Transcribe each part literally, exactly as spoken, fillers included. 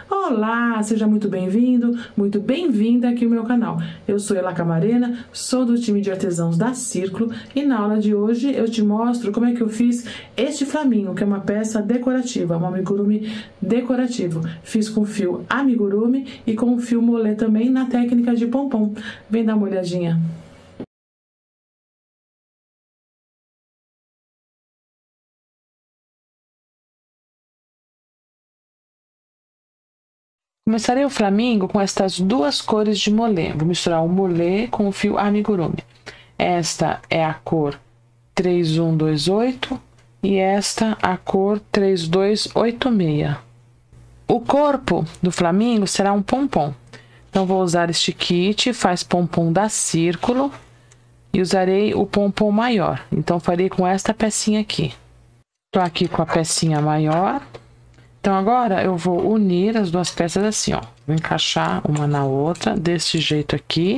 Olá, seja muito bem-vindo, muito bem-vinda aqui ao meu canal. Eu sou Ela Camarena, sou do time de artesãos da Círculo e na aula de hoje eu te mostro como é que eu fiz este flamingo, que é uma peça decorativa, um amigurumi decorativo. Fiz com fio amigurumi e com fio molé também na técnica de pompom. Vem dar uma olhadinha. Começarei o flamingo com estas duas cores de molé. Vou misturar o molé com o fio amigurumi. Esta é a cor três um dois oito e esta a cor três dois oito seis. O corpo do flamingo será um pompom. Então, vou usar este kit, faz pompom da Círculo, e usarei o pompom maior. Então, farei com esta pecinha aqui. Estou aqui com a pecinha maior. Então, agora eu vou unir as duas peças assim, ó. Vou encaixar uma na outra, desse jeito aqui.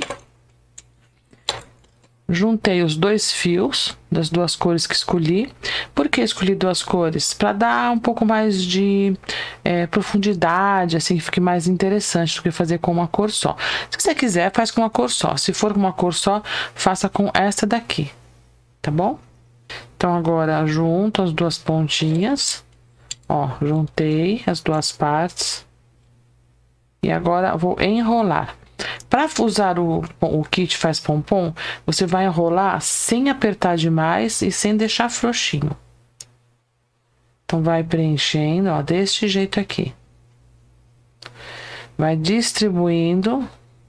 Juntei os dois fios das duas cores que escolhi. Por que escolhi duas cores? Para dar um pouco mais de é, profundidade, assim, que fique mais interessante do que fazer com uma cor só. Se você quiser, faz com uma cor só. Se for com uma cor só, faça com essa daqui, tá bom? Então, agora junto as duas pontinhas. Ó, juntei as duas partes. E agora vou enrolar. Para usar o, o kit faz pompom, você vai enrolar sem apertar demais e sem deixar frouxinho. Então, vai preenchendo, ó, deste jeito aqui. Vai distribuindo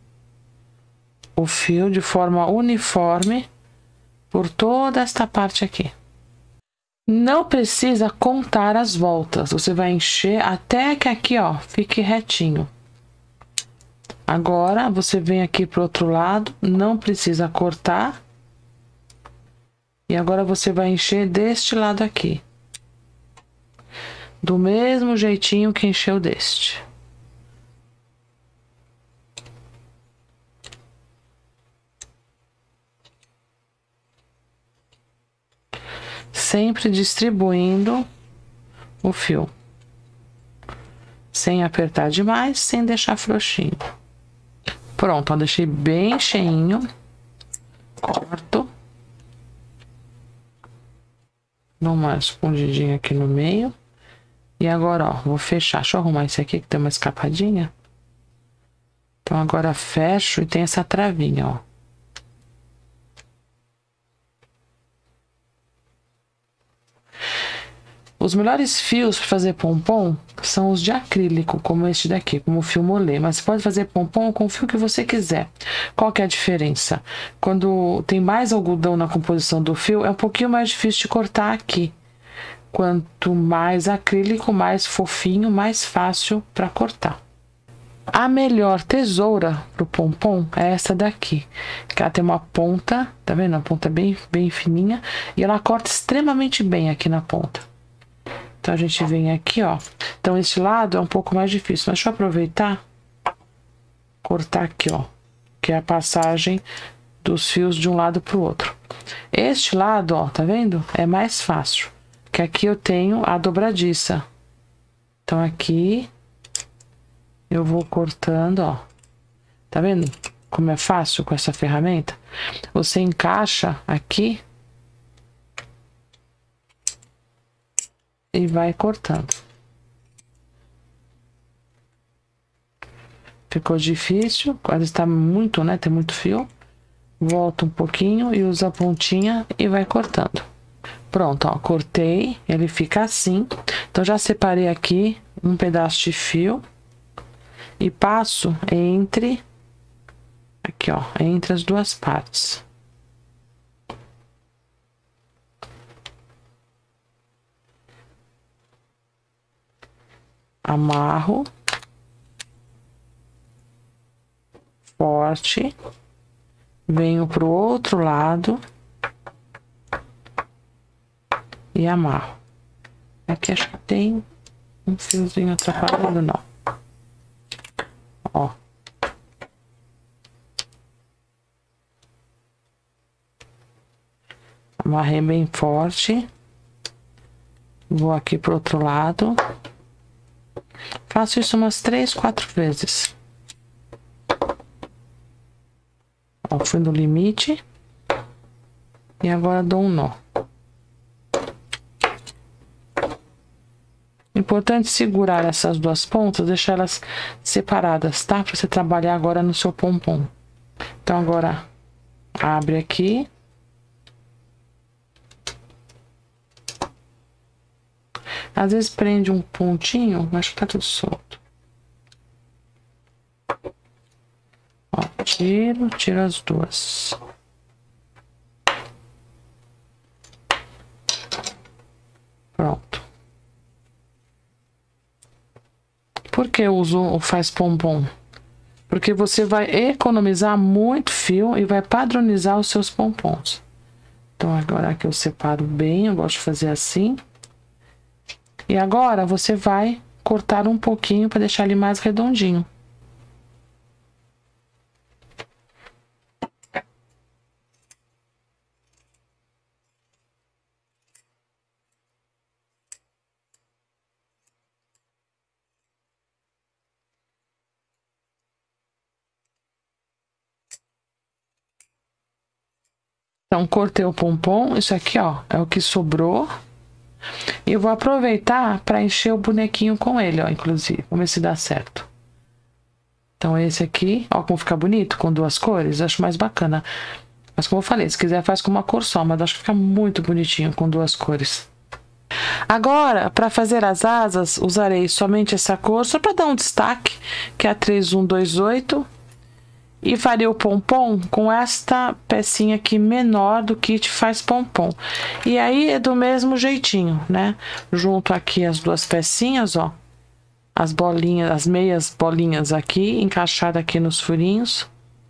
o fio de forma uniforme por toda esta parte aqui. Não precisa contar as voltas, você vai encher até que aqui, ó, fique retinho. Agora, você vem aqui pro outro lado, não precisa cortar. E agora você vai encher deste lado aqui. Do mesmo jeitinho que encheu deste. Sempre distribuindo o fio. Sem apertar demais, sem deixar frouxinho. Pronto, ó, deixei bem cheinho. Corto. Dou uma escondidinha aqui no meio. E agora, ó, vou fechar. Deixa eu arrumar esse aqui que tem uma escapadinha. Então, agora fecho e tem essa travinha, ó. Os melhores fios para fazer pompom são os de acrílico, como este daqui, como o fio molé. Mas você pode fazer pompom com o fio que você quiser. Qual que é a diferença? Quando tem mais algodão na composição do fio, é um pouquinho mais difícil de cortar aqui. Quanto mais acrílico, mais fofinho, mais fácil para cortar. A melhor tesoura para o pompom é essa daqui, que ela tem uma ponta, tá vendo? A ponta bem, bem fininha, e ela corta extremamente bem aqui na ponta. Então, a gente vem aqui, ó. Então, esse lado é um pouco mais difícil. Mas deixa eu aproveitar. Cortar aqui, ó. Que é a passagem dos fios de um lado pro outro. Este lado, ó, tá vendo? É mais fácil. Que aqui eu tenho a dobradiça. Então, aqui eu vou cortando, ó. Tá vendo como é fácil com essa ferramenta? Você encaixa aqui. E vai cortando. Ficou difícil, quase está muito, né? Tem muito fio. Volta um pouquinho e usa a pontinha e vai cortando. Pronto, ó, cortei. Ele fica assim. Então, já separei aqui um pedaço de fio. E passo entre... Aqui, ó, entre as duas partes. Amarro forte, venho pro outro lado e amarro. Aqui acho que tem um fiozinho atrapalhando, não. Ó. Amarrei bem forte. Vou aqui pro outro lado. Faço isso umas três, quatro vezes. Ó, fui no limite. E agora dou um nó. Importante segurar essas duas pontas, deixar elas separadas, tá? Pra você trabalhar agora no seu pompom. Então, agora, abre aqui. Às vezes prende um pontinho, mas tá tudo solto. Ó, tiro, tiro as duas. Pronto. Por que eu uso o faz pompom? Porque você vai economizar muito fio e vai padronizar os seus pompons. Então, agora aqui eu separo bem, eu gosto de fazer assim. E agora você vai cortar um pouquinho para deixar ele mais redondinho. Então, cortei o pompom, isso aqui, ó, é o que sobrou. E eu vou aproveitar para encher o bonequinho com ele, ó, inclusive. Vamos ver se dá certo. Então, esse aqui, ó, como fica bonito, com duas cores, acho mais bacana. Mas como eu falei, se quiser faz com uma cor só, mas acho que fica muito bonitinho com duas cores. Agora, para fazer as asas, usarei somente essa cor, só para dar um destaque, que é a três um dois oito. E farei o pompom com esta pecinha aqui menor do kit faz pompom. E aí é do mesmo jeitinho, né? Junto aqui as duas pecinhas, ó. As bolinhas, as meias bolinhas aqui, encaixada aqui nos furinhos.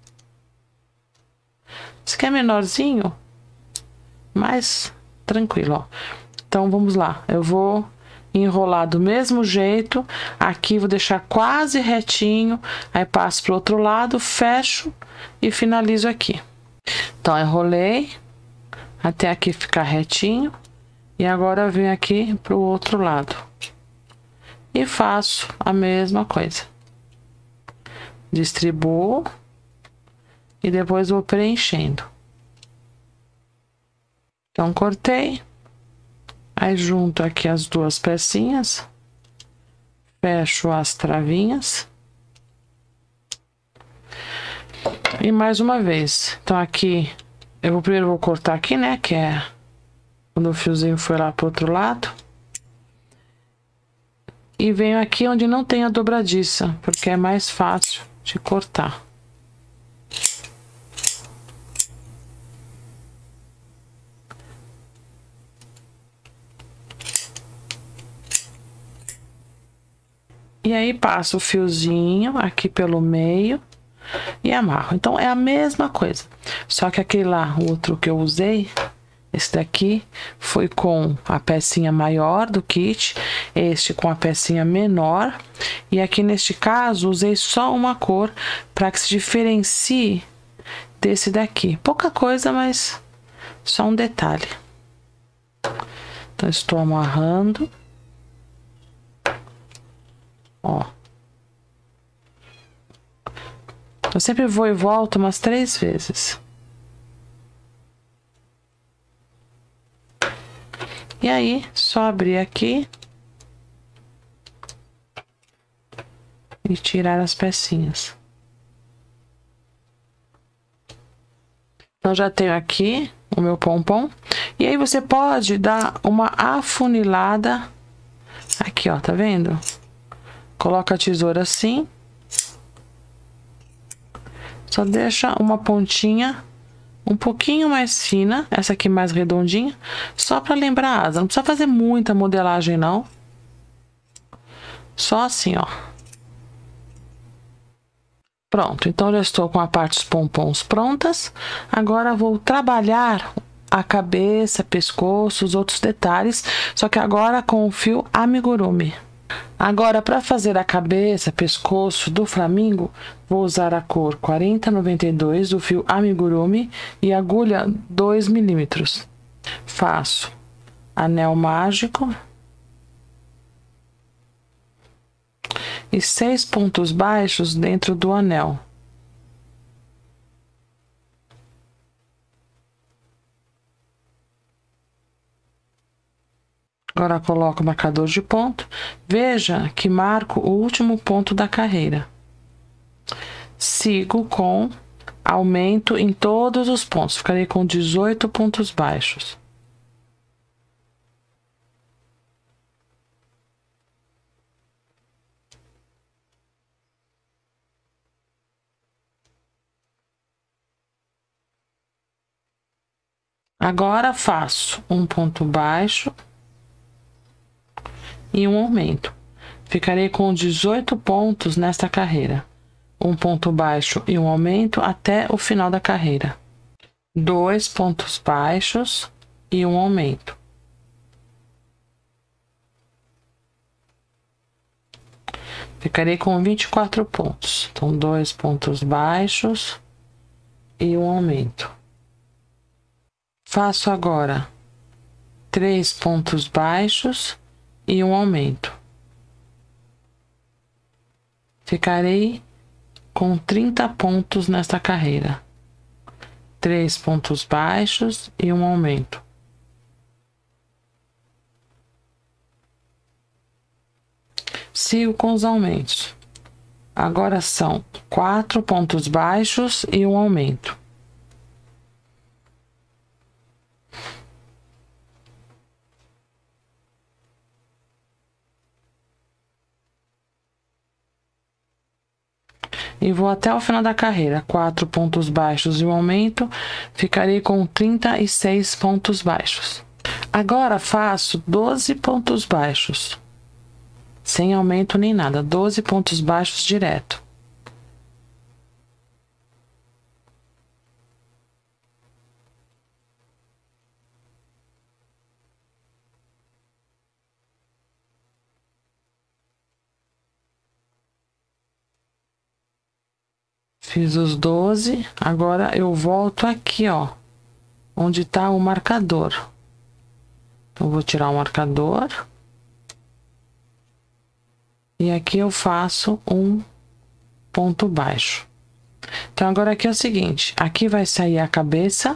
Esse aqui é menorzinho, mas tranquilo, ó. Então, vamos lá. Eu vou enrolar do mesmo jeito. Aqui vou deixar quase retinho. Aí passo pro outro lado, fecho e finalizo aqui. Então, enrolei até aqui ficar retinho. E agora eu venho aqui pro outro lado. E faço a mesma coisa. Distribuo. E depois vou preenchendo. Então, cortei. Aí, junto aqui as duas pecinhas. Fecho as travinhas. E mais uma vez. Então, aqui, eu vou, primeiro vou cortar aqui, né? Que é quando o fiozinho foi lá pro outro lado. E venho aqui onde não tem a dobradiça, porque é mais fácil de cortar. E aí, passo o fiozinho aqui pelo meio e amarro. Então, é a mesma coisa. Só que aquele lá, o outro que eu usei, esse daqui, foi com a pecinha maior do kit. Este com a pecinha menor. E aqui, neste caso, usei só uma cor para que se diferencie desse daqui. Pouca coisa, mas só um detalhe. Então, estou amarrando. Ó. Eu sempre vou e volto umas três vezes. E aí, só abrir aqui. E tirar as pecinhas. Então, já tenho aqui o meu pompom. E aí, você pode dar uma afunilada. Aqui, ó, tá vendo? Coloca a tesoura assim. Só deixa uma pontinha um pouquinho mais fina, essa aqui mais redondinha, só para lembrar a asa. Não precisa fazer muita modelagem, não. Só assim, ó. Pronto, então já estou com a parte dos pompons prontas. Agora vou trabalhar a cabeça, pescoço, os outros detalhes, só que agora com o fio amigurumi. Agora, para fazer a cabeça, pescoço do flamingo, vou usar a cor quarenta noventa e dois do fio amigurumi e agulha dois milímetros. Faço anel mágico. e seis pontos baixos dentro do anel. Agora coloco o marcador de ponto. Veja que marco o último ponto da carreira. Sigo com aumento em todos os pontos. Ficarei com dezoito pontos baixos. Agora faço um ponto baixo e um aumento. Ficarei com dezoito pontos nesta carreira. Um ponto baixo e um aumento até o final da carreira. Dois pontos baixos e um aumento. Ficarei com vinte e quatro pontos. Então, dois pontos baixos e um aumento. Faço agora três pontos baixos e um aumento. Ficarei com trinta pontos nesta carreira. Três pontos baixos e um aumento. Sigo com os aumentos. Agora são quatro pontos baixos e um aumento. E vou até o final da carreira. Quatro pontos baixos e um aumento. Ficarei com trinta e seis pontos baixos. Agora faço doze pontos baixos. Sem aumento nem nada. doze pontos baixos direto. Fiz os doze, agora eu volto aqui, ó, onde tá o marcador. Então, vou tirar o marcador. E aqui eu faço um ponto baixo. Então, agora aqui é o seguinte, aqui vai sair a cabeça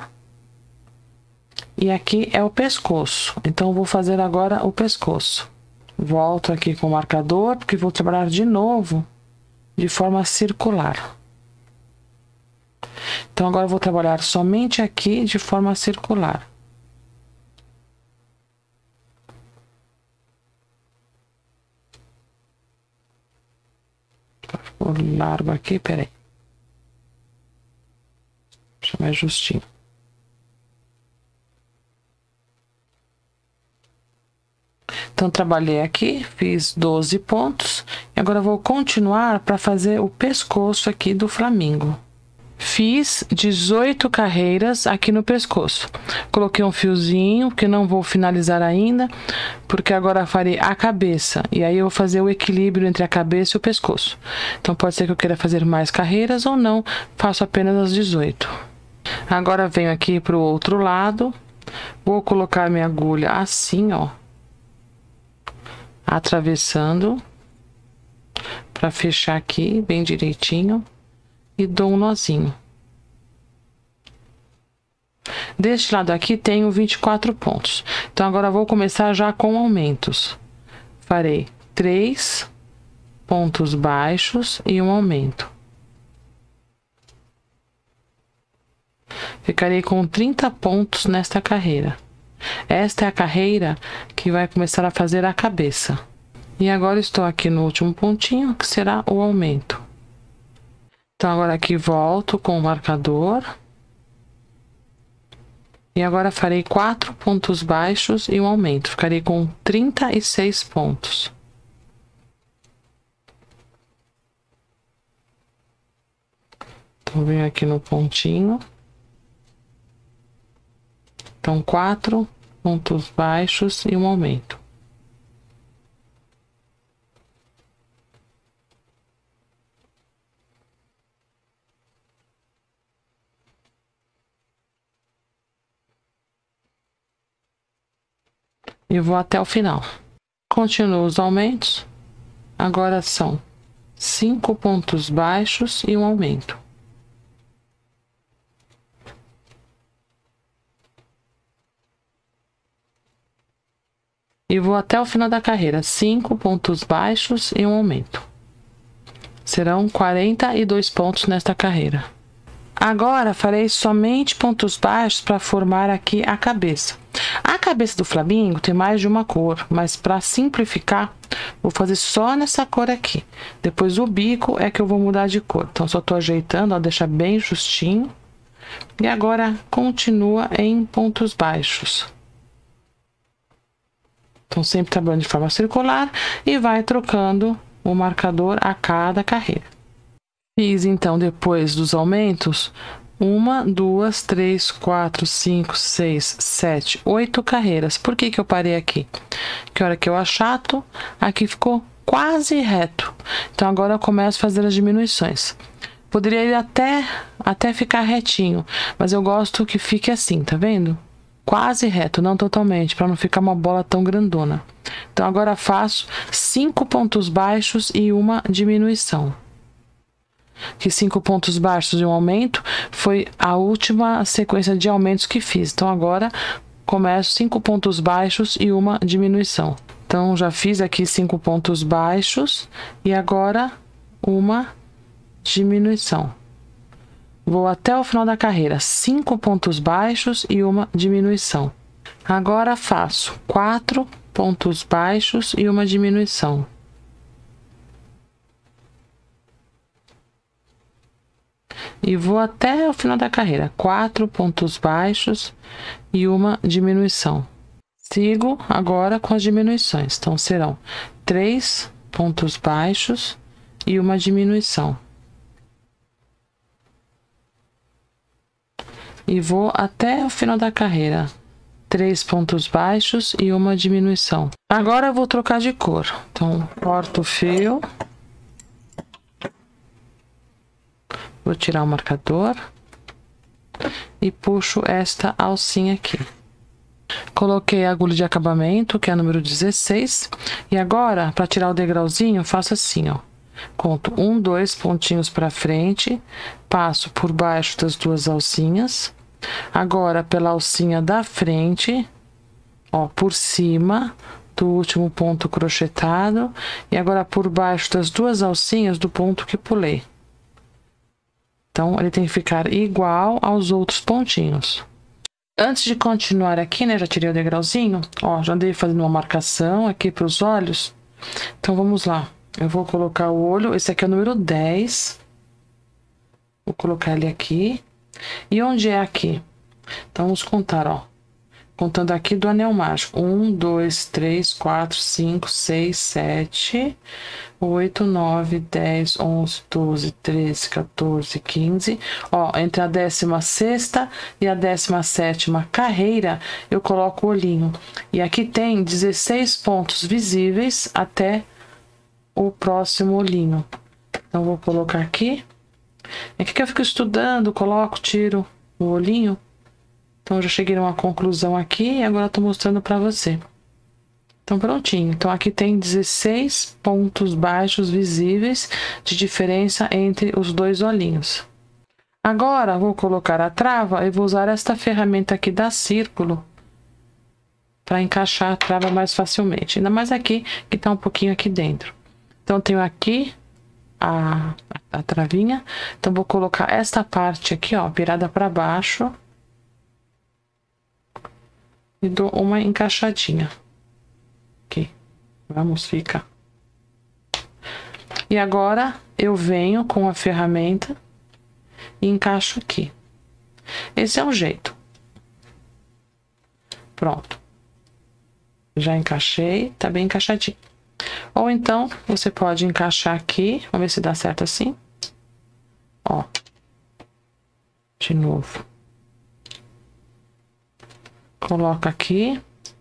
e aqui é o pescoço. Então, eu vou fazer agora o pescoço. Volto aqui com o marcador, porque vou trabalhar de novo de forma circular. Então, agora eu vou trabalhar somente aqui de forma circular. Ficou largo aqui, peraí. Deixa mais justinho. Então, trabalhei aqui, fiz doze pontos. E agora eu vou continuar para fazer o pescoço aqui do flamingo. Fiz dezoito carreiras aqui no pescoço. Coloquei um fiozinho, que não vou finalizar ainda, porque agora farei a cabeça. E aí eu vou fazer o equilíbrio entre a cabeça e o pescoço. Então pode ser que eu queira fazer mais carreiras ou não, faço apenas as dezoito. Agora venho aqui para o outro lado, vou colocar minha agulha assim, ó, atravessando, para fechar aqui bem direitinho. E dou um nozinho. Deste lado aqui tenho vinte e quatro pontos. Então, agora vou começar já com aumentos. Farei três pontos baixos e um aumento. Ficarei com trinta pontos nesta carreira. Esta é a carreira que vai começar a fazer a cabeça. E agora estou aqui no último pontinho, que será o aumento. Então, agora aqui volto com o marcador. E agora farei quatro pontos baixos e um aumento. Ficarei com trinta e seis pontos. Então, venho aqui no pontinho. Então, quatro pontos baixos e um aumento. E vou até o final. Continuo os aumentos. Agora são cinco pontos baixos e um aumento. E vou até o final da carreira, cinco pontos baixos e um aumento. Serão quarenta e dois pontos nesta carreira. Agora farei somente pontos baixos para formar aqui a cabeça. A cabeça do flamingo tem mais de uma cor, mas para simplificar, vou fazer só nessa cor aqui. Depois o bico é que eu vou mudar de cor. Então só tô ajeitando, ó, deixa bem justinho. E agora continua em pontos baixos. Então sempre trabalhando de forma circular e vai trocando o marcador a cada carreira. Fiz então, depois dos aumentos, uma, duas, três, quatro, cinco, seis, sete, oito carreiras. Por que que eu parei aqui? Que hora que eu achato, aqui ficou quase reto. Então agora eu começo a fazer as diminuições. Poderia ir até, até ficar retinho, mas eu gosto que fique assim, tá vendo? Quase reto, não totalmente, para não ficar uma bola tão grandona. Então agora faço cinco pontos baixos e uma diminuição. Que cinco pontos baixos e um aumento foi a última sequência de aumentos que fiz. Então agora começo cinco pontos baixos e uma diminuição. Então já fiz aqui cinco pontos baixos e agora uma diminuição. Vou até o final da carreira, cinco pontos baixos e uma diminuição. Agora faço quatro pontos baixos e uma diminuição. E vou até o final da carreira, quatro pontos baixos e uma diminuição. Sigo agora com as diminuições, então serão três pontos baixos e uma diminuição. E vou até o final da carreira, três pontos baixos e uma diminuição. Agora eu vou trocar de cor, então corto o fio. Vou tirar o marcador e puxo esta alcinha aqui. Coloquei a agulha de acabamento, que é a número dezesseis. E agora, para tirar o degrauzinho, faço assim, ó. Conto um, dois pontinhos para frente, passo por baixo das duas alcinhas. Agora, pela alcinha da frente, ó, por cima do último ponto crochetado. E agora por baixo das duas alcinhas do ponto que pulei. Então, ele tem que ficar igual aos outros pontinhos. Antes de continuar aqui, né, já tirei o degrauzinho, ó, já andei fazendo uma marcação aqui para os olhos. Então, vamos lá. Eu vou colocar o olho, esse aqui é o número dez. Vou colocar ele aqui. E onde é aqui? Então, vamos contar, ó. Contando aqui do anel mágico. um, dois, três, quatro, cinco, seis, sete, oito, nove, dez, onze, doze, treze, quatorze, quinze. Ó, entre a décima sexta e a décima sétima carreira, eu coloco o olhinho. E aqui tem dezesseis pontos visíveis até o próximo olhinho. Então, vou colocar aqui. Aqui que eu fico estudando, coloco, tiro o olhinho. Então, já cheguei numa conclusão aqui e agora eu tô mostrando para você. Então, prontinho. Então, aqui tem dezesseis pontos baixos visíveis de diferença entre os dois olhinhos. Agora, vou colocar a trava e vou usar esta ferramenta aqui da Círculo para encaixar a trava mais facilmente. Ainda mais aqui, que tá um pouquinho aqui dentro. Então, tenho aqui a, a travinha. Então, vou colocar esta parte aqui, ó, virada para baixo. E dou uma encaixadinha. Aqui. Vamos, fica. E agora, eu venho com a ferramenta e encaixo aqui. Esse é um jeito. Pronto. Já encaixei, tá bem encaixadinho. Ou então, você pode encaixar aqui. Vamos ver se dá certo assim. Ó. De novo. Coloca aqui.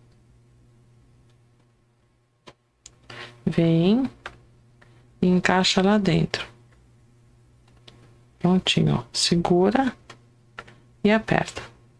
Vem. E encaixa lá dentro. Prontinho, ó. Segura. E aperta.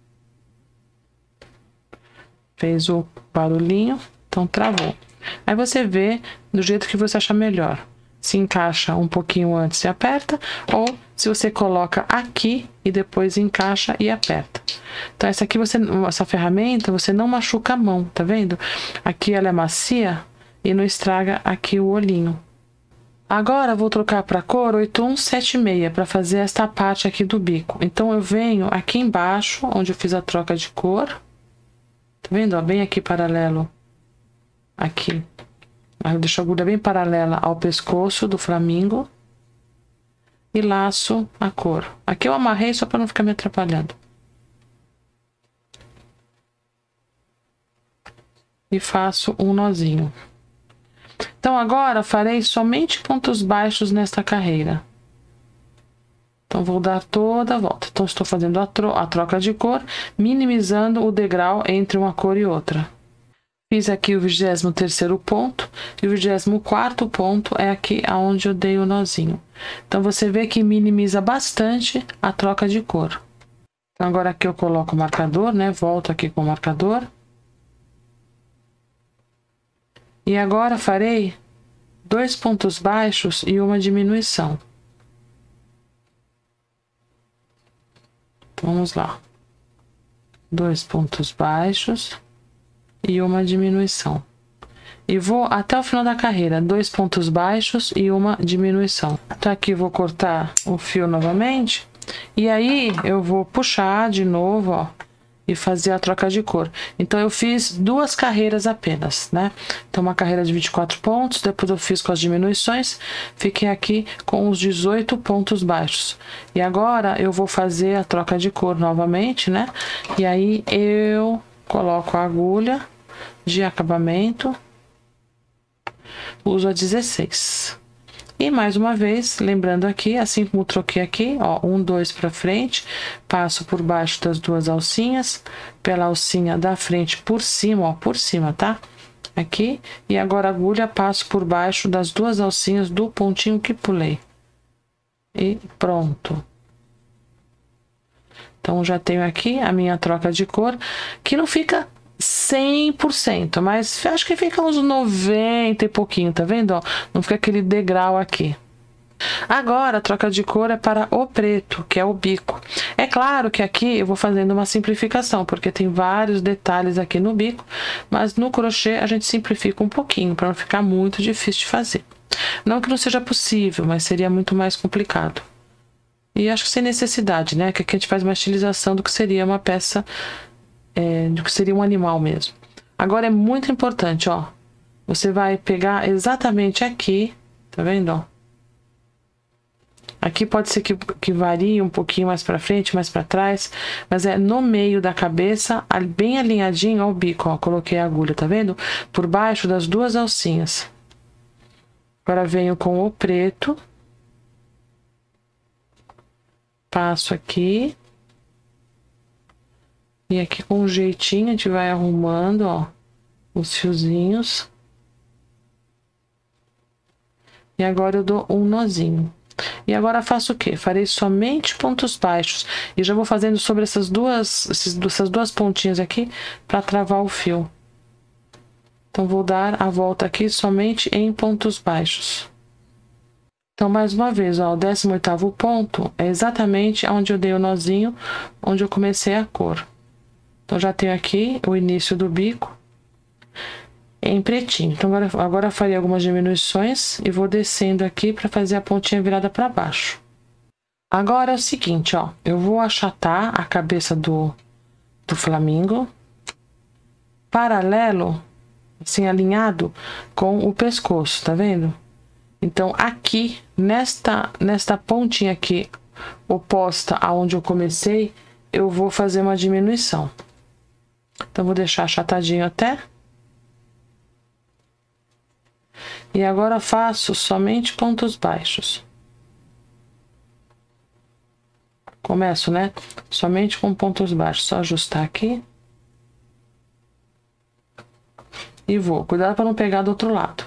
Fez o barulhinho. Então, travou. Aí você vê do jeito que você achar melhor. se encaixa um pouquinho antes e aperta, ou se você coloca aqui e depois encaixa e aperta. Então essa aqui, você, essa ferramenta, você não machuca a mão, tá vendo? Aqui ela é macia e não estraga aqui o olhinho. Agora vou trocar para a cor oito um sete seis para fazer esta parte aqui do bico. Então eu venho aqui embaixo, onde eu fiz a troca de cor. Tá vendo? Ó, bem aqui paralelo. Aqui. Eu deixo a agulha bem paralela ao pescoço do flamingo. E laço a cor. Aqui eu amarrei só para não ficar me atrapalhando. E faço um nozinho. Então agora farei somente pontos baixos nesta carreira. Então vou dar toda a volta. Então estou fazendo a, tro a troca de cor, minimizando o degrau entre uma cor e outra. Fiz aqui o vigésimo terceiro ponto e o vigésimo quarto ponto é aqui aonde eu dei o nozinho. Então você vê que minimiza bastante a troca de cor. Então agora aqui eu coloco o marcador, né? Volto aqui com o marcador. E agora farei dois pontos baixos e uma diminuição. Vamos lá. Dois pontos baixos e uma diminuição. E vou até o final da carreira, dois pontos baixos e uma diminuição. Então aqui vou cortar o fio novamente. E aí eu vou puxar de novo, ó. E fazer a troca de cor. Então eu fiz duas carreiras apenas, né? Então uma carreira de vinte e quatro pontos, depois eu fiz com as diminuições, fiquei aqui com os dezoito pontos baixos. E agora eu vou fazer a troca de cor novamente, né? E aí eu coloco a agulha de acabamento, uso a dezesseis. E mais uma vez, lembrando aqui, assim como troquei aqui, ó, um, dois para frente, passo por baixo das duas alcinhas, pela alcinha da frente por cima, ó, por cima, tá? Aqui, e agora a agulha passo por baixo das duas alcinhas do pontinho que pulei. E pronto. Então já tenho aqui a minha troca de cor, que não fica cem por cento, mas acho que fica uns noventa e pouquinho, tá vendo? Ó, não fica aquele degrau aqui. Agora a troca de cor é para o preto, que é o bico. É claro que aqui eu vou fazendo uma simplificação, porque tem vários detalhes aqui no bico, mas no crochê a gente simplifica um pouquinho, para não ficar muito difícil de fazer. Não que não seja possível, mas seria muito mais complicado. E acho que sem necessidade, né? Que aqui a gente faz uma estilização do que seria uma peça, é, do que seria um animal mesmo. Agora é muito importante, ó. Você vai pegar exatamente aqui, tá vendo, ó? Aqui pode ser que, que varie um pouquinho mais pra frente, mais pra trás, mas é no meio da cabeça, bem alinhadinho ao bico, ó. Coloquei a agulha, tá vendo? Por baixo das duas alcinhas. Agora venho com o preto. Passo aqui. E aqui com um jeitinho a gente vai arrumando, ó, os fiozinhos. E agora eu dou um nozinho. E agora faço o quê? Farei somente pontos baixos. E já vou fazendo sobre essas duas, essas duas pontinhas aqui para travar o fio. Então vou dar a volta aqui somente em pontos baixos. Então, mais uma vez, ó, o décimo oitavo ponto é exatamente onde eu dei o nozinho, onde eu comecei a cor. Então, já tenho aqui o início do bico em pretinho. Então, agora, agora eu farei algumas diminuições e vou descendo aqui para fazer a pontinha virada para baixo. Agora é o seguinte, ó, eu vou achatar a cabeça do, do flamingo paralelo, assim, alinhado com o pescoço, tá vendo? Então, aqui, nesta, nesta pontinha aqui, oposta aonde eu comecei, eu vou fazer uma diminuição. Então, vou deixar achatadinho até. E agora faço somente pontos baixos. Começo, né? Somente com pontos baixos. Só ajustar aqui. E vou. Cuidado para não pegar do outro lado.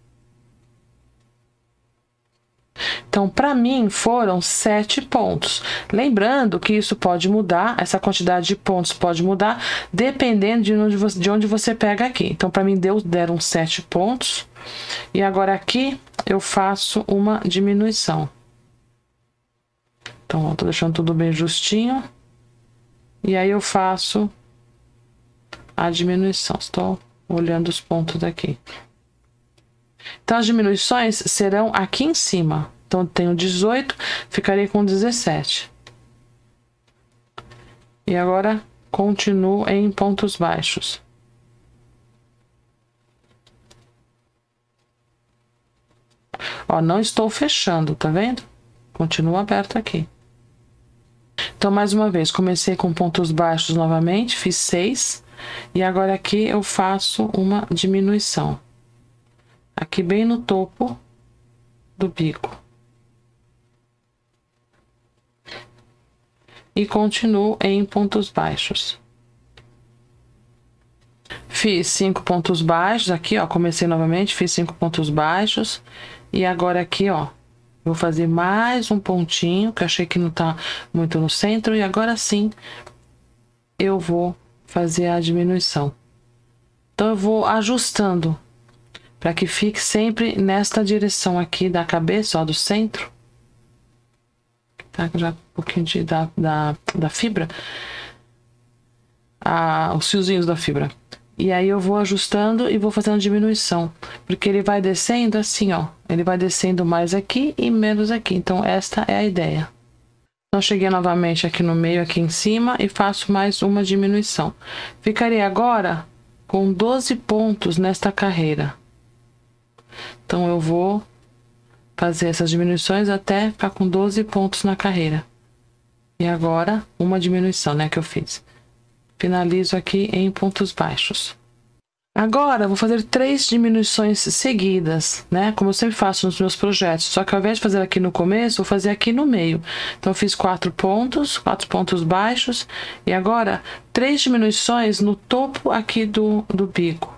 Então, para mim, foram sete pontos. Lembrando que isso pode mudar, essa quantidade de pontos pode mudar, dependendo de onde você, de onde você pega aqui. Então, para mim, deu, deram sete pontos. E agora aqui, eu faço uma diminuição. Então, ó, tô deixando tudo bem justinho. E aí eu faço a diminuição. Estou olhando os pontos daqui. Então, as diminuições serão aqui em cima. Então, eu tenho dezoito, ficarei com dezessete. E agora, continuo em pontos baixos. Ó, não estou fechando, tá vendo? Continuo aberto aqui. Então, mais uma vez, comecei com pontos baixos novamente, fiz seis. E agora aqui eu faço uma diminuição. Aqui bem no topo do bico. E continuo em pontos baixos. Fiz cinco pontos baixos aqui, ó, comecei novamente, fiz cinco pontos baixos. E agora aqui, ó, vou fazer mais um pontinho, que eu achei que não tá muito no centro. E agora sim, eu vou fazer a diminuição. Então, eu vou ajustando para que fique sempre nesta direção aqui da cabeça, ó, do centro. Tá? Já um pouquinho de, da, da, da fibra. Ah, os fiozinhos da fibra. E aí eu vou ajustando e vou fazendo diminuição. Porque ele vai descendo assim, ó. Ele vai descendo mais aqui e menos aqui. Então, esta é a ideia. Então, cheguei novamente aqui no meio, aqui em cima, e faço mais uma diminuição. Ficarei agora com doze pontos nesta carreira. Então, eu vou fazer essas diminuições até ficar com doze pontos na carreira. E agora, uma diminuição, né, que eu fiz. Finalizo aqui em pontos baixos. Agora, vou fazer três diminuições seguidas, né? Como eu sempre faço nos meus projetos. Só que ao invés de fazer aqui no começo, vou fazer aqui no meio. Então, eu fiz quatro pontos, quatro pontos baixos. E agora, três diminuições no topo aqui do, do bico.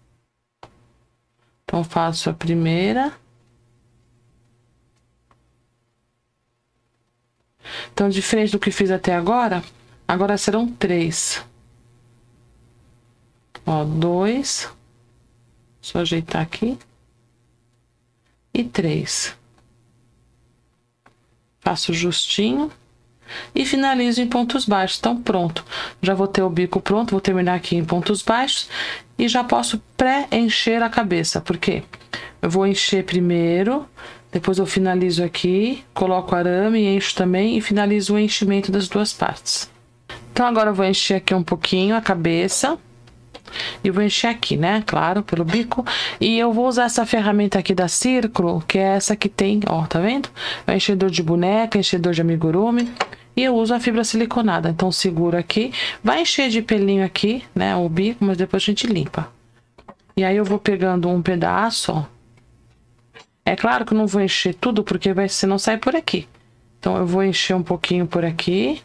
Então, faço a primeira. Então, diferente do que fiz até agora, agora serão três. Ó, dois. Só ajeitar aqui. E três. Faço justinho. E finalizo em pontos baixos. Então, pronto. Já vou ter o bico pronto. Vou terminar aqui em pontos baixos. E já posso pré-encher a cabeça. Por quê? Eu vou encher primeiro. Depois eu finalizo aqui. Coloco arame, encho também. E finalizo o enchimento das duas partes. Então, agora eu vou encher aqui um pouquinho a cabeça. E vou encher aqui, né? Claro, pelo bico. E eu vou usar essa ferramenta aqui da Círculo, que é essa que tem, ó, tá vendo? É um enchedor de boneca, enchedor de amigurumi. E eu uso a fibra siliconada. Então, seguro aqui. Vai encher de pelinho aqui, né? O bico, mas depois a gente limpa. E aí eu vou pegando um pedaço, ó. É claro que eu não vou encher tudo, porque vai, senão sai por aqui. Então, eu vou encher um pouquinho por aqui.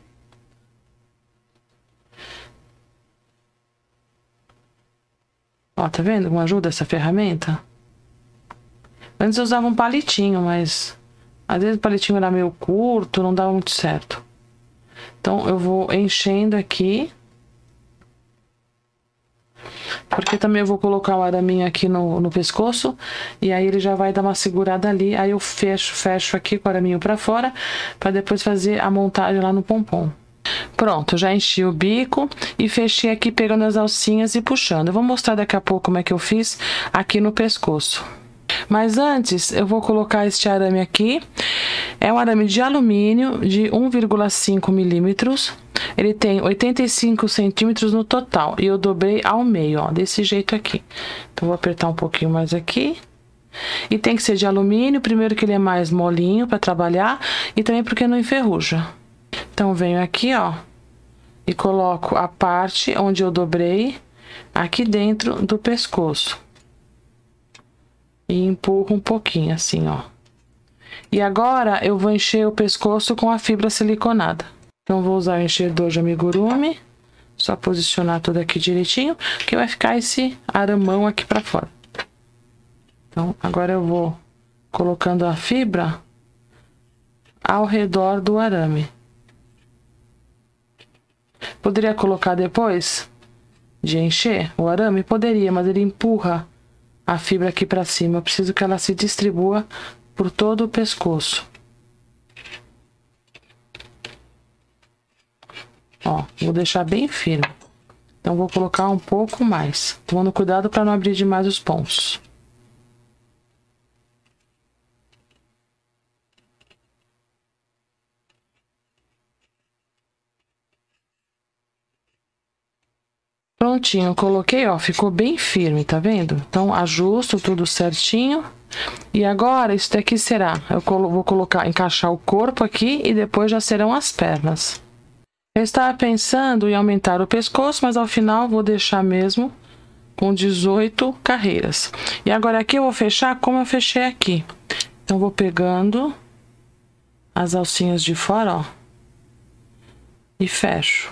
Ó, tá vendo como ajuda essa ferramenta? Antes eu usava um palitinho, mas às vezes o palitinho era meio curto, não dava muito certo. Então, eu vou enchendo aqui. Porque também eu vou colocar o araminho aqui no, no pescoço. E aí ele já vai dar uma segurada ali. Aí eu fecho, fecho aqui com o araminho pra fora. Pra depois fazer a montagem lá no pompom. Pronto, já enchi o bico e fechei aqui pegando as alcinhas e puxando. Eu vou mostrar daqui a pouco como é que eu fiz aqui no pescoço. Mas antes, eu vou colocar este arame aqui. É um arame de alumínio de um vírgula cinco milímetros. Ele tem oitenta e cinco centímetros no total. E eu dobrei ao meio, ó, desse jeito aqui. Então, vou apertar um pouquinho mais aqui. E tem que ser de alumínio, primeiro que ele é mais molinho para trabalhar. E também porque não enferruja. Então, venho aqui, ó, e coloco a parte onde eu dobrei aqui dentro do pescoço. E empurro um pouquinho, assim, ó. E agora, eu vou encher o pescoço com a fibra siliconada. Então, vou usar o enchedor de amigurumi. Só posicionar tudo aqui direitinho, que vai ficar esse aramão aqui pra fora. Então, agora eu vou colocando a fibra ao redor do arame. Poderia colocar depois de encher o arame? Poderia, mas ele empurra a fibra aqui pra cima. Eu preciso que ela se distribua por todo o pescoço. Ó, vou deixar bem firme. Então, vou colocar um pouco mais, tomando cuidado para não abrir demais os pontos. Prontinho, coloquei, ó, ficou bem firme, tá vendo? Então, ajusto tudo certinho. E agora, isso daqui será, eu colo- vou colocar, encaixar o corpo aqui e depois já serão as pernas. Eu estava pensando em aumentar o pescoço, mas ao final vou deixar mesmo com dezoito carreiras. E agora aqui eu vou fechar como eu fechei aqui. Então, vou pegando as alcinhas de fora, ó, e fecho.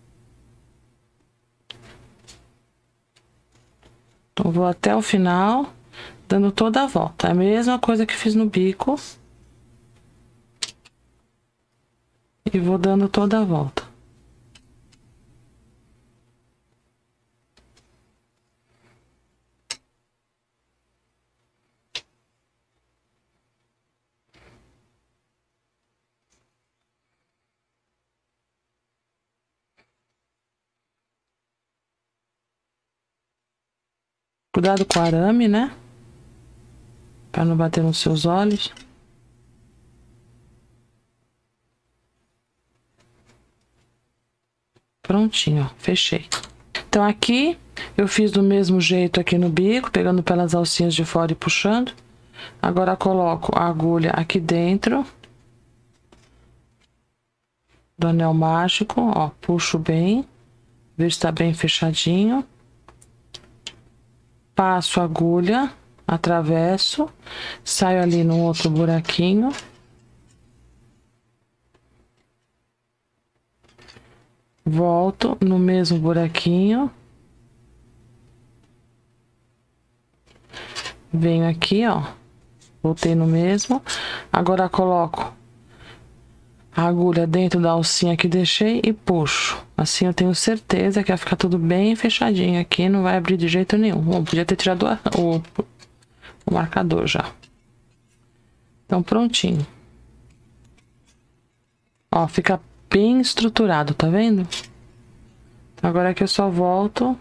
Então, vou até o final, dando toda a volta. É a mesma coisa que fiz no bico. E vou dando toda a volta. Cuidado com o arame, né? Para não bater nos seus olhos. Prontinho, ó, fechei. Então aqui eu fiz do mesmo jeito aqui no bico, pegando pelas alcinhas de fora e puxando. Agora coloco a agulha aqui dentro do anel mágico, ó, puxo bem, vejo se tá bem fechadinho. Passo a agulha, atravesso, saio ali no outro buraquinho. Volto no mesmo buraquinho. Venho aqui, ó. Voltei no mesmo. Agora coloco a agulha dentro da alcinha que deixei e puxo. Assim eu tenho certeza que vai ficar tudo bem fechadinho aqui, não vai abrir de jeito nenhum. Bom, podia ter tirado a, o, o marcador já. Então, prontinho. Ó, fica bem estruturado, tá vendo? Agora aqui eu só volto.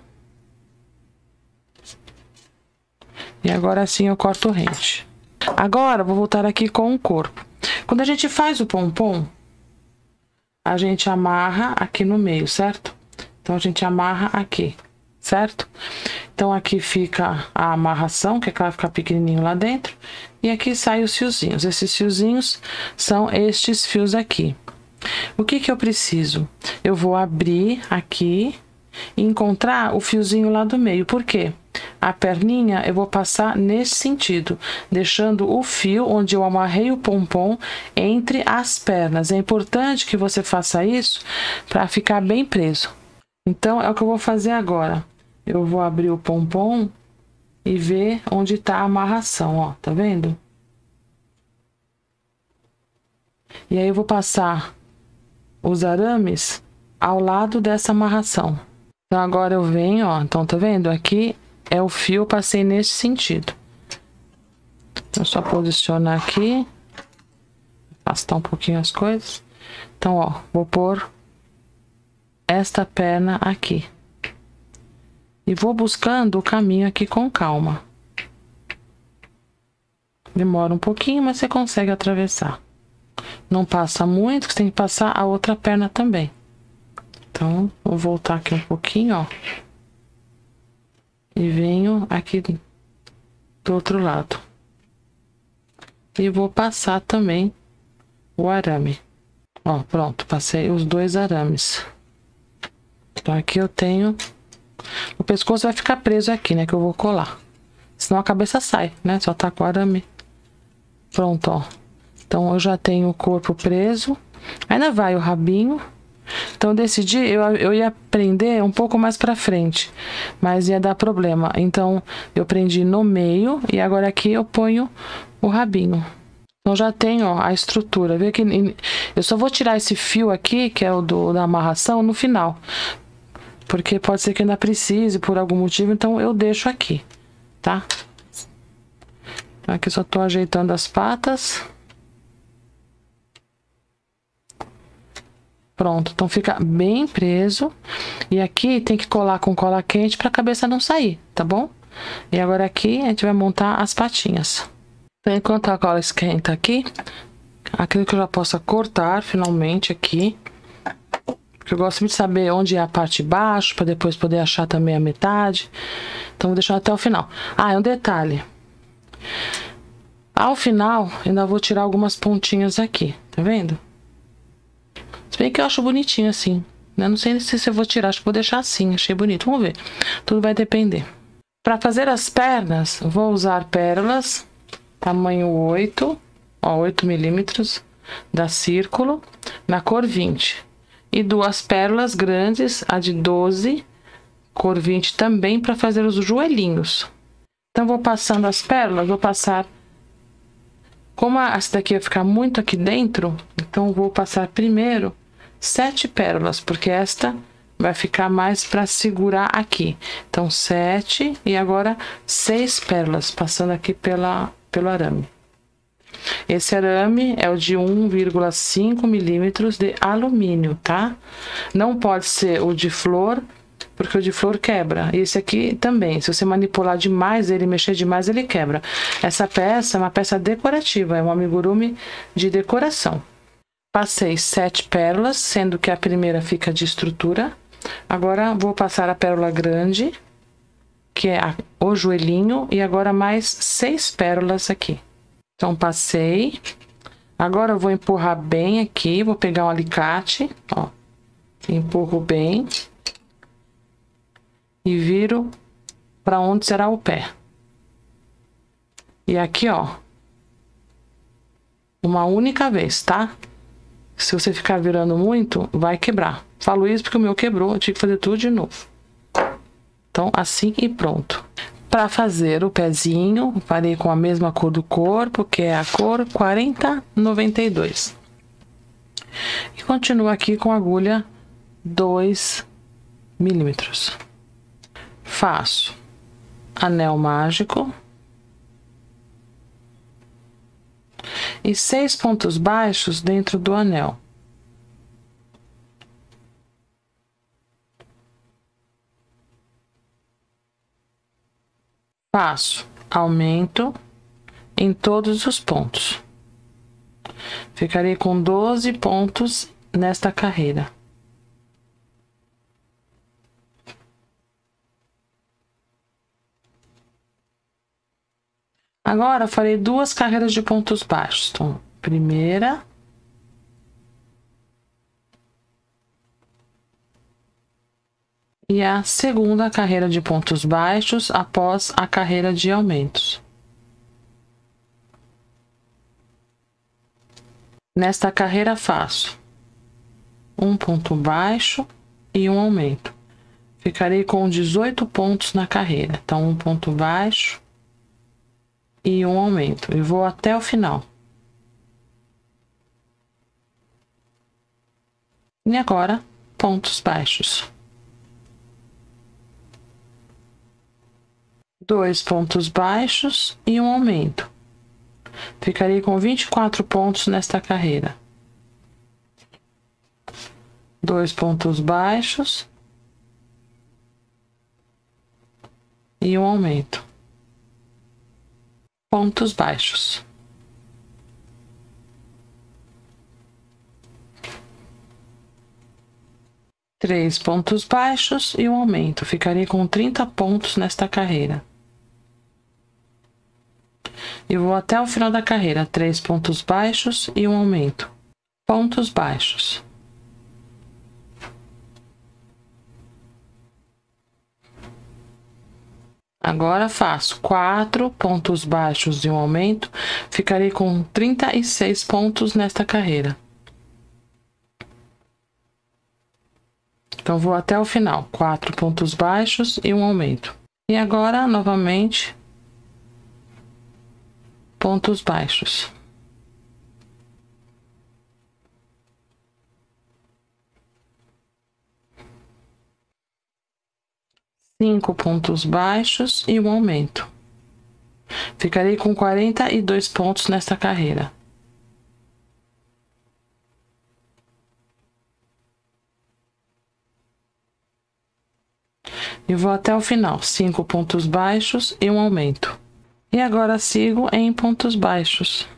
E agora sim eu corto o rente. Agora, vou voltar aqui com o corpo. Quando a gente faz o pompom, a gente amarra aqui no meio, certo? Então, a gente amarra aqui, certo? Então, aqui fica a amarração, que é claro, fica pequenininho lá dentro. E aqui saem os fiozinhos. Esses fiozinhos são estes fios aqui. O que que eu preciso? Eu vou abrir aqui e encontrar o fiozinho lá do meio. Por quê? A perninha eu vou passar nesse sentido, deixando o fio onde eu amarrei o pompom entre as pernas. É importante que você faça isso para ficar bem preso. Então, é o que eu vou fazer agora. Eu vou abrir o pompom e ver onde está a amarração, ó, tá vendo? E aí eu vou passar os arames ao lado dessa amarração. Então, agora eu venho, ó, então tá vendo? Aqui é o fio, eu passei nesse sentido. Então, só posicionar aqui. Afastar um pouquinho as coisas. Então, ó, vou pôr esta perna aqui. E vou buscando o caminho aqui com calma. Demora um pouquinho, mas você consegue atravessar. Não passa muito, que você tem que passar a outra perna também. Então, vou voltar aqui um pouquinho, ó. E venho aqui do outro lado. E vou passar também o arame. Ó, pronto, passei os dois arames. Então, aqui eu tenho... O pescoço vai ficar preso aqui, né? Que eu vou colar. Senão a cabeça sai, né? Só tá com o arame. Pronto, ó. Então, eu já tenho o corpo preso. Ainda vai o rabinho. Então, eu decidi, eu, eu ia prender um pouco mais pra frente. Mas ia dar problema. Então, eu prendi no meio. E agora aqui eu ponho o rabinho. Então, já tenho, ó, a estrutura. Vê que eu só vou tirar esse fio aqui, que é o do, da amarração, no final. Porque pode ser que ainda precise por algum motivo. Então, eu deixo aqui, tá? Aqui só tô ajeitando as patas. Pronto, então fica bem preso. E aqui tem que colar com cola quente para a cabeça não sair, tá bom? E agora aqui a gente vai montar as patinhas. Então, enquanto a cola esquenta aqui, aquilo que eu já possa cortar finalmente aqui. Porque eu gosto muito de saber onde é a parte de baixo, para depois poder achar também a metade. Então vou deixar até o final. Ah, é um detalhe. Ao final, ainda vou tirar algumas pontinhas aqui, tá vendo? Se bem que eu acho bonitinho assim, né? Não sei se eu vou tirar, acho que vou deixar assim, achei bonito. Vamos ver, tudo vai depender. Para fazer as pernas, vou usar pérolas, tamanho oito, ó, oito milímetros, da Círculo, na cor vinte. E duas pérolas grandes, a de doze, cor vinte também, para fazer os joelhinhos. Então, vou passando as pérolas, vou passar... Como essa daqui vai ficar muito aqui dentro, então vou passar primeiro sete pérolas, porque esta vai ficar mais para segurar aqui. Então, sete e agora seis pérolas, passando aqui pela, pelo arame. Esse arame é o de um vírgula cinco milímetros de alumínio, tá? Não pode ser o de flor, porque o de flor quebra. E esse aqui também, se você manipular demais ele, mexer demais, ele quebra. Essa peça é uma peça decorativa, é um amigurumi de decoração. Passei sete pérolas, sendo que a primeira fica de estrutura. Agora vou passar a pérola grande, que é a, o joelhinho, e agora mais seis pérolas aqui. Então, passei. Agora eu vou empurrar bem aqui, vou pegar um alicate, ó, empurro bem. E viro para onde será o pé. E aqui, ó, uma única vez, tá? Se você ficar virando muito, vai quebrar. Falo isso porque o meu quebrou, eu tive que fazer tudo de novo. Então, assim e pronto. Para fazer o pezinho, farei com a mesma cor do corpo, que é a cor quarenta noventa e dois. E continuo aqui com a agulha dois milímetros. Faço anel mágico e seis pontos baixos dentro do anel. Faço aumento em todos os pontos. Ficarei com doze pontos nesta carreira. Agora, farei duas carreiras de pontos baixos. Então, primeira. E a segunda carreira de pontos baixos após a carreira de aumentos. Nesta carreira, faço um ponto baixo e um aumento. Ficarei com dezoito pontos na carreira. Então, um ponto baixo e um aumento, e vou até o final. E agora, pontos baixos. Dois pontos baixos e um aumento. Ficarei com vinte e quatro pontos nesta carreira. Dois pontos baixos e um aumento. Pontos baixos. Três pontos baixos e um aumento. Ficarei com trinta pontos nesta carreira. E vou até o final da carreira. Três pontos baixos e um aumento. Pontos baixos. Agora faço quatro pontos baixos e um aumento, ficarei com trinta e seis pontos nesta carreira. Então, vou até o final, quatro pontos baixos e um aumento. E agora, novamente, pontos baixos. Cinco pontos baixos e um aumento. Ficarei com quarenta e dois pontos nesta carreira. E vou até o final, cinco pontos baixos e um aumento. E agora sigo em pontos baixos.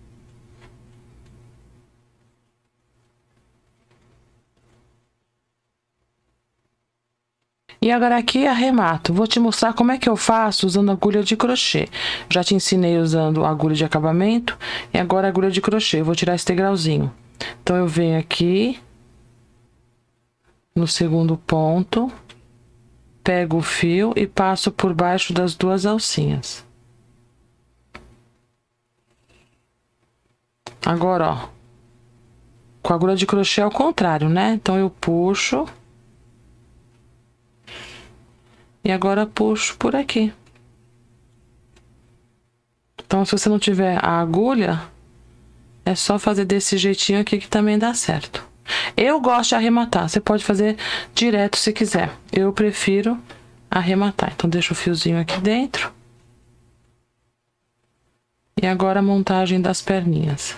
E agora aqui arremato. Vou te mostrar como é que eu faço usando agulha de crochê. Já te ensinei usando agulha de acabamento e agora agulha de crochê. Vou tirar esse degrauzinho. Então eu venho aqui no segundo ponto, pego o fio e passo por baixo das duas alcinhas. Agora, ó, com a agulha de crochê é o contrário, né? Então eu puxo. E agora puxo por aqui. Então, se você não tiver a agulha, é só fazer desse jeitinho aqui que também dá certo. Eu gosto de arrematar, você pode fazer direto se quiser. Eu prefiro arrematar. Então, deixa o fiozinho aqui dentro. E agora a montagem das perninhas.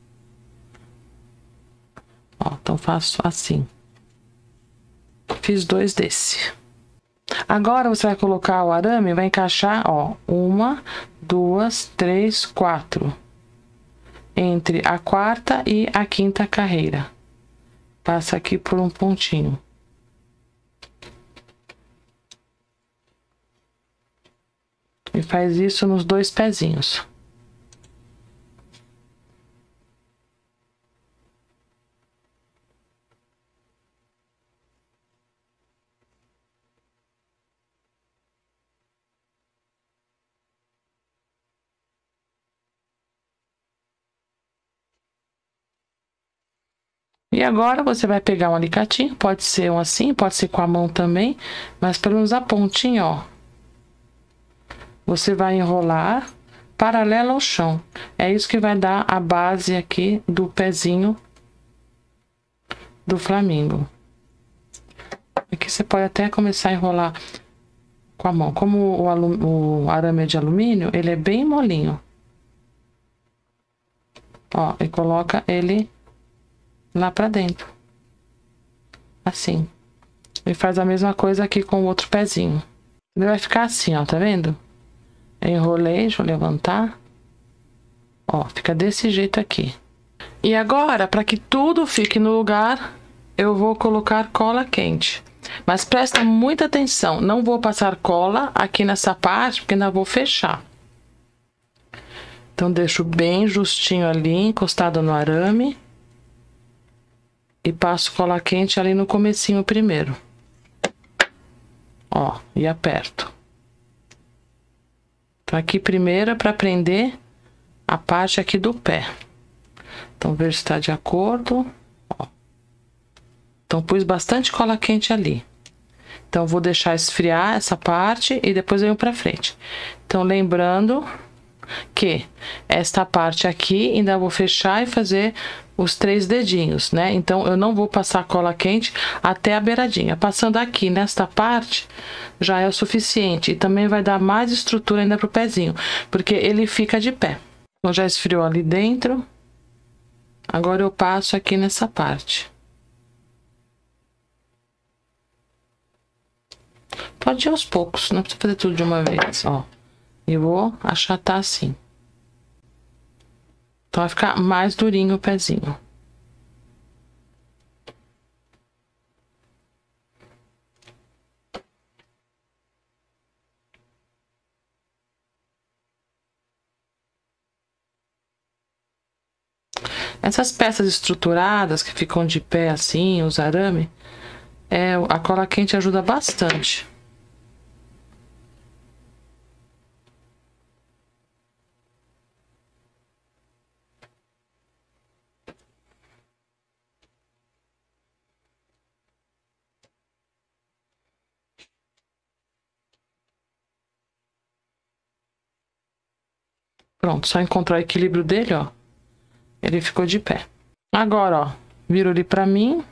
Ó, então faço assim. Fiz dois desse. Agora você vai colocar o arame, vai encaixar, ó, uma, duas, três, quatro. Entre a quarta e a quinta carreira. Passa aqui por um pontinho. E faz isso nos dois pezinhos. E agora você vai pegar um alicatinho, pode ser um assim, pode ser com a mão também, mas pelo menos a pontinha, ó. Você vai enrolar paralelo ao chão. É isso que vai dar a base aqui do pezinho do flamingo. Aqui você pode até começar a enrolar com a mão. Como o, alu o arame é de alumínio, ele é bem molinho. Ó, e coloca ele lá pra dentro. Assim. E faz a mesma coisa aqui com o outro pezinho. Ele vai ficar assim, ó, tá vendo? Eu enrolei, deixa eu levantar. Ó, fica desse jeito aqui. E agora, para que tudo fique no lugar, eu vou colocar cola quente. Mas presta muita atenção, não vou passar cola aqui nessa parte, porque ainda vou fechar. Então, deixo bem justinho ali, encostado no arame. E passo cola quente ali no comecinho primeiro. Ó, e aperto. Então, aqui primeiro é para prender a parte aqui do pé. Então, ver se está de acordo. Ó. Então, pus bastante cola quente ali. Então, vou deixar esfriar essa parte e depois venho para frente. Então, lembrando que esta parte aqui ainda vou fechar e fazer os três dedinhos, né? Então, eu não vou passar cola quente até a beiradinha. Passando aqui nesta parte, já é o suficiente. E também vai dar mais estrutura ainda pro pezinho, porque ele fica de pé. Então, já esfriou ali dentro. Agora eu passo aqui nessa parte. Pode ir aos poucos, não precisa fazer tudo de uma vez, ó. E vou achatar assim. Então, vai ficar mais durinho o pezinho. Essas peças estruturadas que ficam de pé assim, os arame, é, a cola quente ajuda bastante. Pronto, só encontrar o equilíbrio dele, ó. Ele ficou de pé. Agora, ó, viro ele pra mim.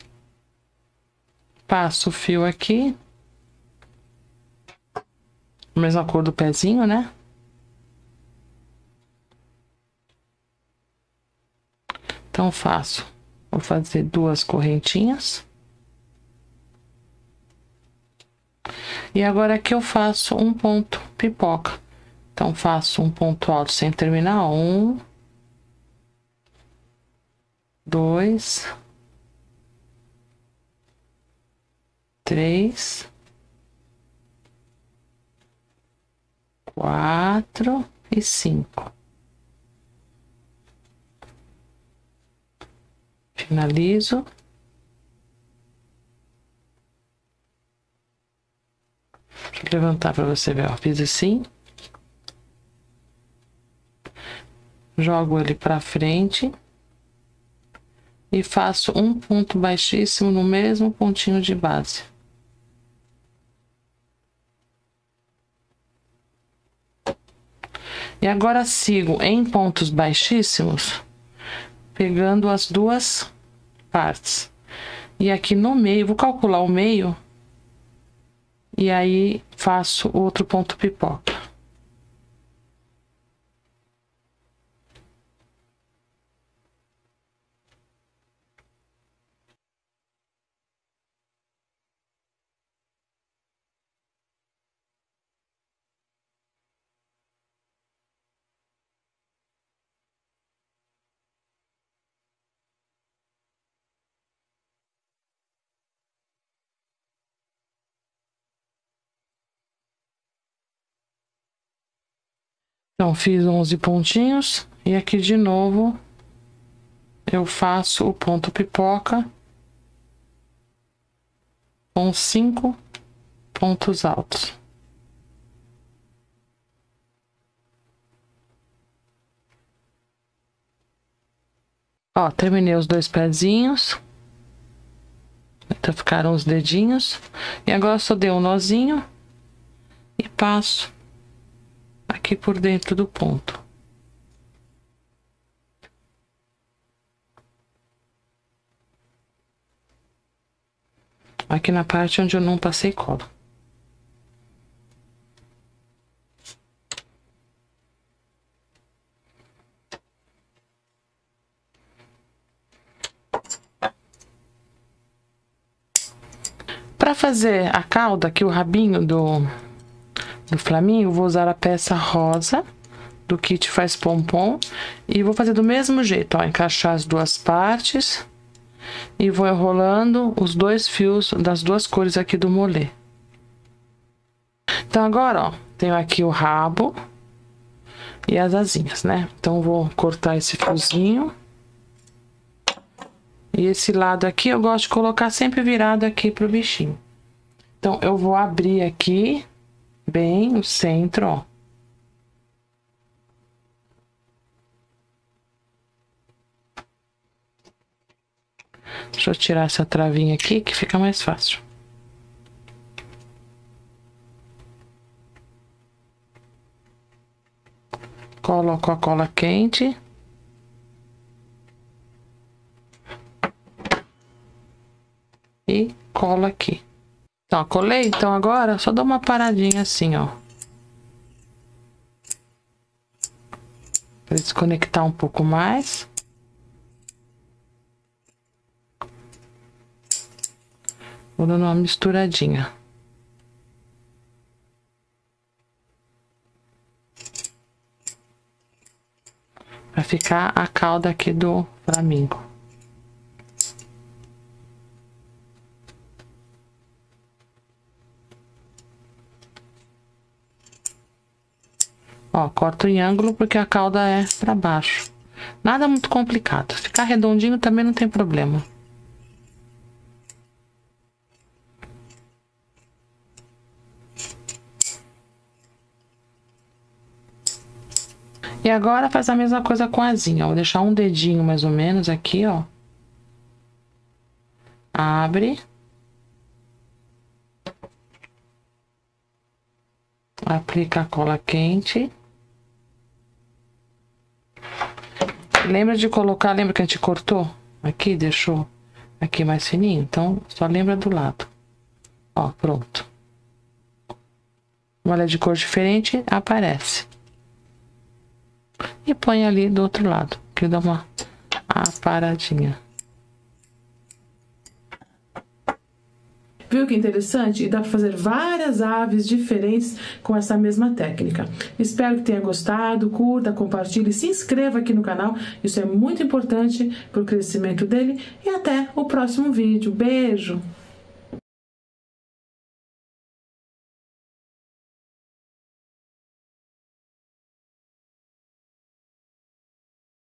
Passo o fio aqui. Mesma cor do pezinho, né? Então, faço. Vou fazer duas correntinhas. E agora aqui eu faço um ponto pipoca. Então, faço um ponto alto sem terminar. Um. Dois. Três. Quatro e cinco. Finalizo. Deixa eu levantar para você ver, ó. Fiz assim. Jogo ele para frente. E faço um ponto baixíssimo no mesmo pontinho de base. E agora sigo em pontos baixíssimos, pegando as duas partes. E aqui no meio, vou calcular o meio. E aí faço outro ponto pipoca. Então, fiz onze pontinhos e aqui de novo eu faço o ponto pipoca com cinco pontos altos. Ó, terminei os dois pezinhos. Então ficaram os dedinhos. E agora só dei um nozinho e passo aqui por dentro do ponto. Aqui na parte onde eu não passei cola. Para fazer a cauda, aqui o rabinho do, do flamingo, vou usar a peça rosa do kit Faz Pompom e vou fazer do mesmo jeito, ó, encaixar as duas partes e vou enrolando os dois fios das duas cores aqui do molê. Então agora, ó, tenho aqui o rabo e as asinhas, né? Então vou cortar esse fiozinho. E esse lado aqui eu gosto de colocar sempre virado aqui pro bichinho. Então, eu vou abrir aqui, bem o centro, ó. Deixa eu tirar essa travinha aqui, que fica mais fácil. Coloco a cola quente. E colo aqui. Então, colei. Então, agora só dou uma paradinha assim, ó. Pra desconectar um pouco mais. Vou dando uma misturadinha. Pra ficar a cauda aqui do flamingo. Ó, corto em ângulo porque a cauda é pra baixo. Nada muito complicado. Ficar redondinho também não tem problema. E agora faz a mesma coisa com a asinha, ó. Vou deixar um dedinho mais ou menos aqui, ó. Abre. Aplica a cola quente. Lembra de colocar, lembra que a gente cortou? Aqui, deixou aqui mais fininho? Então, só lembra do lado. Ó, pronto. ela é de cor diferente, aparece. E põe ali do outro lado, que dá uma aparadinha. Viu que interessante? E dá para fazer várias aves diferentes com essa mesma técnica. Espero que tenha gostado, curta, compartilhe, se inscreva aqui no canal. Isso é muito importante para o crescimento dele. E até o próximo vídeo. Beijo!